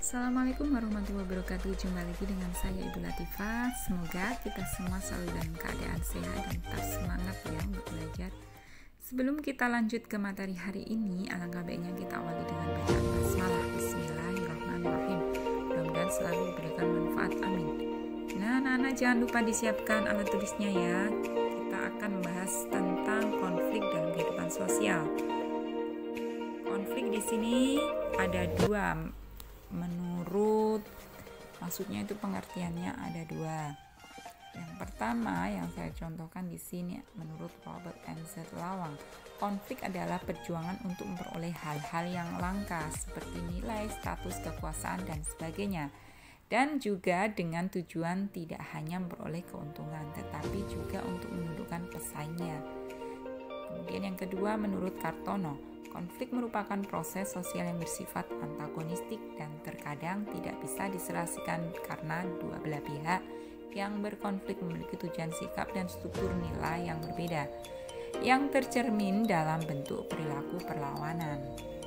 Assalamualaikum warahmatullahi wabarakatuh. Jumpa lagi dengan saya Ibu Latifah. Semoga kita semua selalu dalam keadaan sehat dan tetap semangat ya untuk belajar. Sebelum kita lanjut ke materi hari ini, alangkah baiknya kita awali dengan bacaan basmalah. Bismillahirrahmanirrahim. Mudah-mudahan selalu diberikan manfaat. Amin. Nah, anak-anak jangan lupa disiapkan alat tulisnya ya. Kita akan membahas tentang konflik dalam kehidupan sosial. Konflik di sini ada dua. Maksudnya itu pengertiannya ada dua. Yang pertama yang saya contohkan di sini menurut Robert M. Z. Lawang, konflik adalah perjuangan untuk memperoleh hal-hal yang langka seperti nilai, status, kekuasaan dan sebagainya. Dan juga dengan tujuan tidak hanya memperoleh keuntungan tetapi juga untuk menundukkan pesaingnya. Kemudian yang kedua menurut Kartono, konflik merupakan proses sosial yang bersifat antagonistik dan terkadang tidak bisa diselesaikan karena dua belah pihak yang berkonflik memiliki tujuan, sikap, dan struktur nilai yang berbeda, yang tercermin dalam bentuk perilaku perlawanan.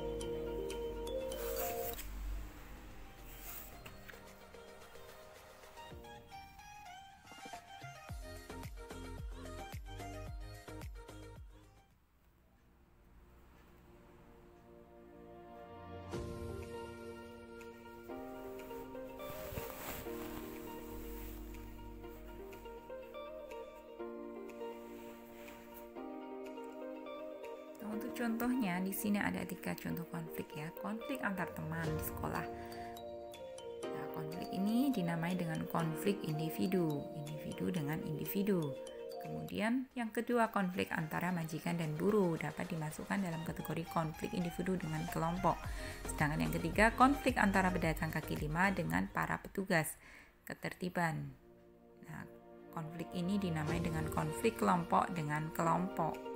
Untuk contohnya di sini ada 3 contoh konflik ya. Konflik antar teman di sekolah. Nah, konflik ini dinamai dengan konflik individu dengan individu. Kemudian yang kedua konflik antara majikan dan buruh dapat dimasukkan dalam kategori konflik individu dengan kelompok. Sedangkan yang ketiga konflik antara pedagang kaki lima dengan para petugas ketertiban. Nah, konflik ini dinamai dengan konflik kelompok dengan kelompok.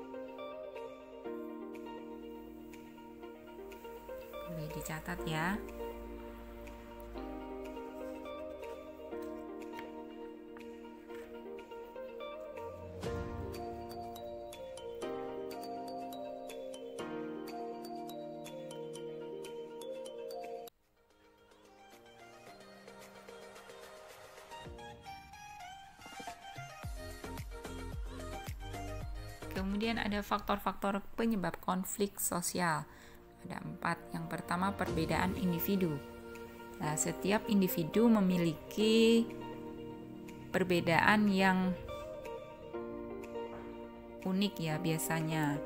Boleh dicatat ya. Kemudian ada faktor-faktor penyebab konflik sosial. Ada 4. Yang pertama perbedaan individu. Nah, setiap individu memiliki perbedaan yang unik ya biasanya.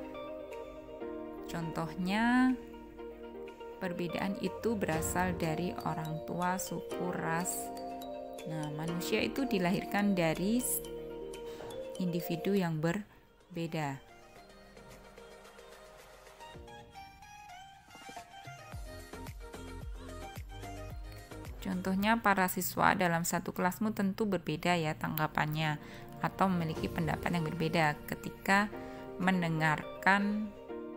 Contohnya perbedaan itu berasal dari orang tua, suku, ras. Nah, manusia itu dilahirkan dari individu yang berbeda. Contohnya para siswa dalam satu kelasmu tentu berbeda ya tanggapannya atau memiliki pendapat yang berbeda ketika mendengarkan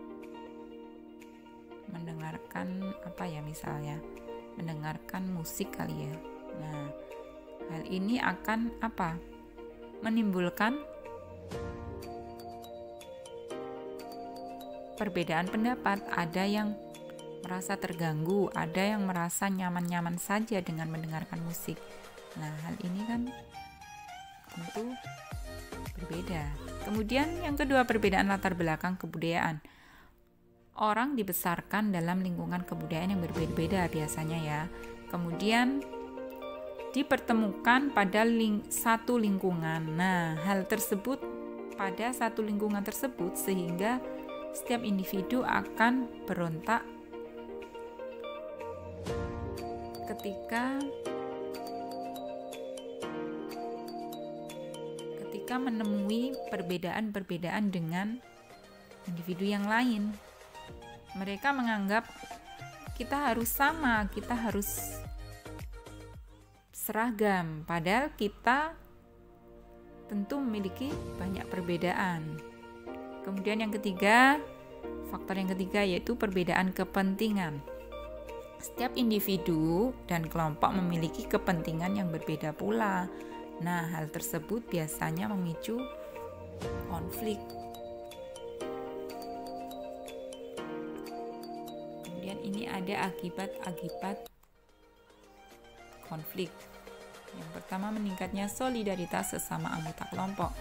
mendengarkan musik kali ya. Nah, hal ini akan menimbulkan perbedaan pendapat. Ada yang merasa terganggu, ada yang merasa nyaman-nyaman saja dengan mendengarkan musik. Nah, hal ini kan tentu berbeda. Kemudian yang kedua, perbedaan latar belakang kebudayaan. Orang dibesarkan dalam lingkungan kebudayaan yang berbeda-beda biasanya ya. Kemudian dipertemukan pada satu lingkungan. Nah, hal tersebut pada satu lingkungan tersebut sehingga setiap individu akan berontak ketika menemui perbedaan-perbedaan dengan individu yang lain. Mereka menganggap kita harus sama, kita harus seragam, padahal kita tentu memiliki banyak perbedaan. Kemudian faktor yang ketiga yaitu perbedaan kepentingan. Setiap individu dan kelompok memiliki kepentingan yang berbeda pula. Nah, hal tersebut biasanya memicu konflik. Kemudian ini ada akibat-akibat konflik. Yang pertama, meningkatnya solidaritas sesama anggota kelompok.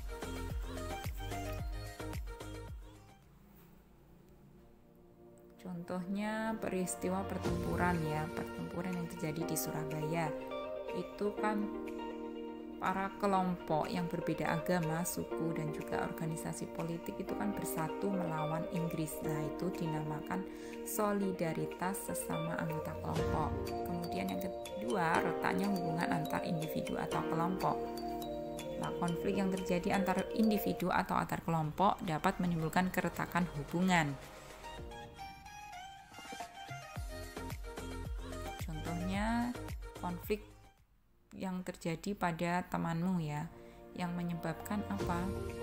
Contohnya peristiwa pertempuran yang terjadi di Surabaya. Itu kan para kelompok yang berbeda agama, suku, dan juga organisasi politik itu kan bersatu melawan Inggris. Nah, itu dinamakan solidaritas sesama anggota kelompok. Kemudian yang kedua, retaknya hubungan antar individu atau kelompok. Nah, konflik yang terjadi antar individu atau antar kelompok dapat menimbulkan keretakan hubungan. Contohnya, konflik yang terjadi pada temanmu yang menyebabkan apa?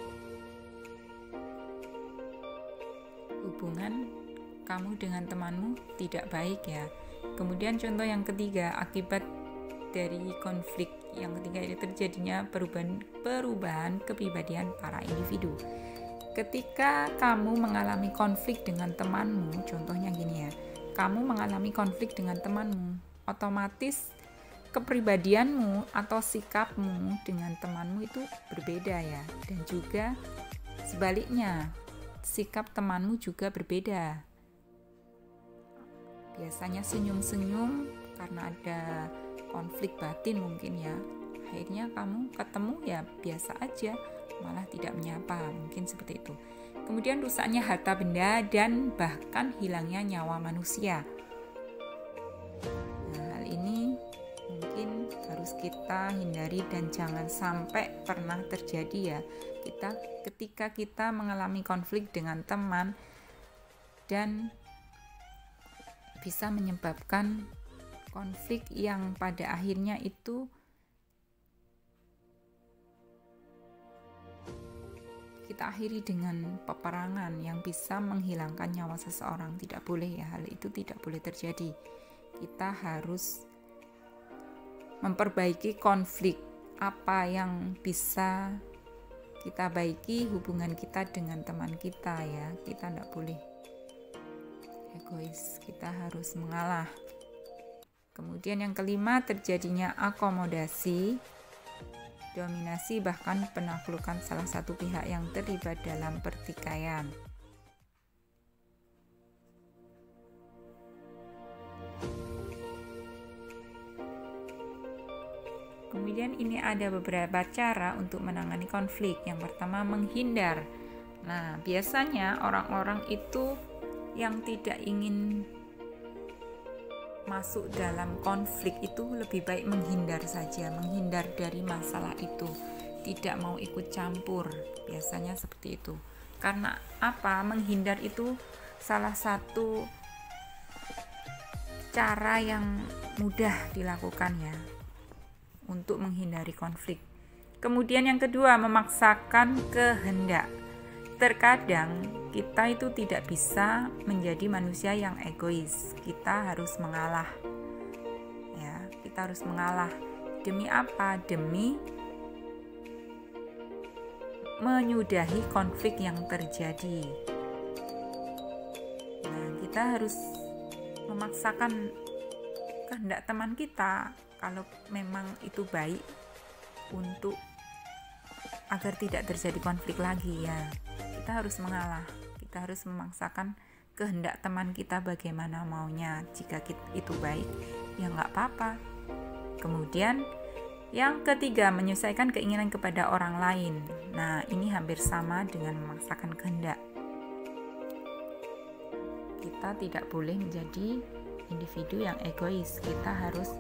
Hubungan kamu dengan temanmu tidak baik Kemudian contoh yang ketiga, akibat dari konflik yang ketiga ini terjadinya perubahan kepribadian para individu. Ketika kamu mengalami konflik dengan temanmu, contohnya gini kamu mengalami konflik dengan temanmu, otomatis kepribadianmu atau sikapmu dengan temanmu itu berbeda dan juga sebaliknya sikap temanmu juga berbeda. Biasanya senyum-senyum karena ada konflik batin mungkin akhirnya kamu ketemu biasa aja, malah tidak menyapa, mungkin seperti itu. Kemudian rusaknya harta benda dan bahkan hilangnya nyawa manusia. Harus kita hindari dan jangan sampai pernah terjadi ketika kita mengalami konflik dengan teman dan bisa menyebabkan konflik yang pada akhirnya itu kita akhiri dengan peperangan yang bisa menghilangkan nyawa seseorang. Tidak boleh hal itu tidak boleh terjadi. Kita harus memperbaiki konflik, apa yang bisa kita baiki hubungan kita dengan teman kita kita tidak boleh egois, kita harus mengalah. Kemudian yang kelima, terjadinya akomodasi, dominasi bahkan penaklukan salah satu pihak yang terlibat dalam pertikaian. Kemudian ini ada beberapa cara untuk menangani konflik. Yang pertama, menghindar. Nah, biasanya orang-orang itu yang tidak ingin masuk dalam konflik itu lebih baik menghindar saja, menghindar dari masalah itu, tidak mau ikut campur. Biasanya seperti itu. Karena apa? Menghindar itu salah satu cara yang mudah dilakukan untuk menghindari konflik. Kemudian yang kedua, memaksakan kehendak. Terkadang kita itu tidak bisa menjadi manusia yang egois. Kita harus mengalah. Kita harus mengalah. Demi apa? Demi menyudahi konflik yang terjadi. Nah, kita harus memaksakan kehendak teman kita kalau memang itu baik untuk agar tidak terjadi konflik lagi kita harus mengalah, kita harus memaksakan kehendak teman kita bagaimana maunya. Jika itu baik nggak apa-apa. Kemudian yang ketiga, menyesuaikan keinginan kepada orang lain. Nah, ini hampir sama dengan memaksakan kehendak. Kita tidak boleh menjadi individu yang egois. Kita harus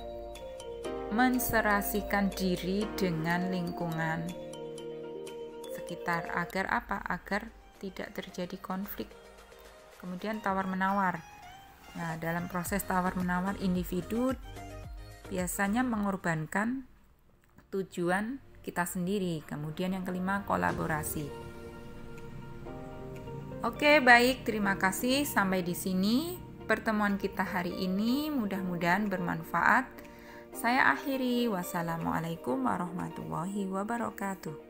menserasikan diri dengan lingkungan sekitar agar apa? Agar tidak terjadi konflik. Kemudian tawar-menawar. Nah, dalam proses tawar-menawar individu biasanya mengorbankan tujuan kita sendiri. Kemudian yang kelima, kolaborasi. Oke, baik, terima kasih. Sampai di sini pertemuan kita hari ini, mudah-mudahan bermanfaat. Saya akhiri. Wassalamualaikum warahmatullahi wabarakatuh.